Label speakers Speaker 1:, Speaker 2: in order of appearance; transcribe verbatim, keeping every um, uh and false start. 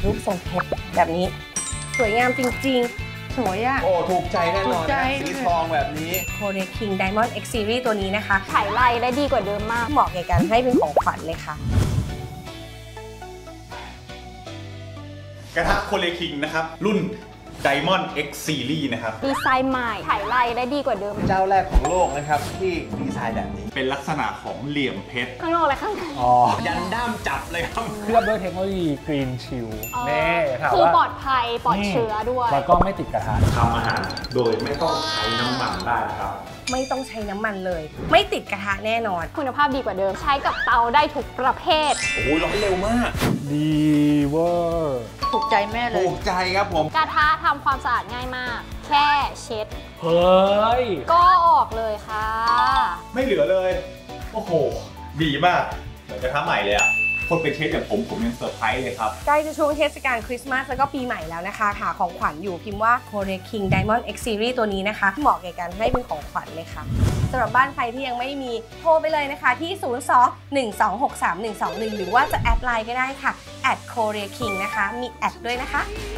Speaker 1: รูปทรงเพชรแบบนี้สวยงามจริงๆสวยอ่ะ
Speaker 2: โอ้ถูกใจแน่นอนนะสีทองแบบนี้
Speaker 1: Korea King Diamond X Series ตัวนี้นะคะ
Speaker 3: ถ่ายลายได้ดีกว่าเดิมมาก
Speaker 1: เหมาะแก่การให้เป็นของขวัญเลยค่ะ
Speaker 4: กระทะ Korea King นะครับรุ่น Diamond X Series นะครับ
Speaker 3: ดีไซน์ใหม่ถ่ายลายได้ดีกว่าเดิม
Speaker 2: เจ้าแรกของโลกนะครับที่ดีไซน์แบบนี้
Speaker 4: เป็นลักษณะของเหลี่ยมเพชร
Speaker 3: ข้างนอกและข้างใน
Speaker 2: อ๋อยันด้ามจับเลยครับ
Speaker 5: เคลือบด้วยเทคโนโลยีกรีนชิลนี่ถามว่า
Speaker 3: คือปลอดภัยปลอดเชื้อด้วย
Speaker 5: แล้วก็ไม่ติดกระทะ
Speaker 4: ทำอาหารโดยไม่ต้องใช้น้ำมันได้ครับ
Speaker 1: ไม่ต้องใช้น้ำมันเลยไม่ติดกระทะแน่นอน
Speaker 3: คุณภาพดีกว่าเดิมใช้กับเตาได้ทุกประเภท
Speaker 2: โอ้โหร้อนเร็วมาก
Speaker 5: ดีเวอร์
Speaker 1: ถูกใจแม่เลย
Speaker 2: ถูกใจครับผม
Speaker 3: กระทะทำความสะอาดง่ายมากแค่เช็ด
Speaker 5: เฮ้ย
Speaker 3: ก็ออกเลยค่ะ
Speaker 4: ไม่เหลือเลยโอ้โหดีมากเหมือนกระทะใหม่เลยอะคนเป็นเชฟอย่างผมผมยังเซอร์ไพรส์เลยครับ
Speaker 1: ใกล้จะช่วงเทศกาลคริสต์มาสแล้วก็ปีใหม่แล้วนะคะหาของขวัญอยู่พิมพ์ว่า Korea King Diamond X Series ตัวนี้นะคะเหมาะแก่การให้เป็นของขวัญเลยค่ะสำหรับบ้านใครที่ยังไม่มีโทรไปเลยนะคะที่ ศูนย์ สอง หนึ่ง สอง หก สาม หนึ่ง สอง หนึ่ง หรือว่าจะแอดไลน์ก็ได้ค่ะ แอด Korea King นะคะมีแอดด้วยนะคะ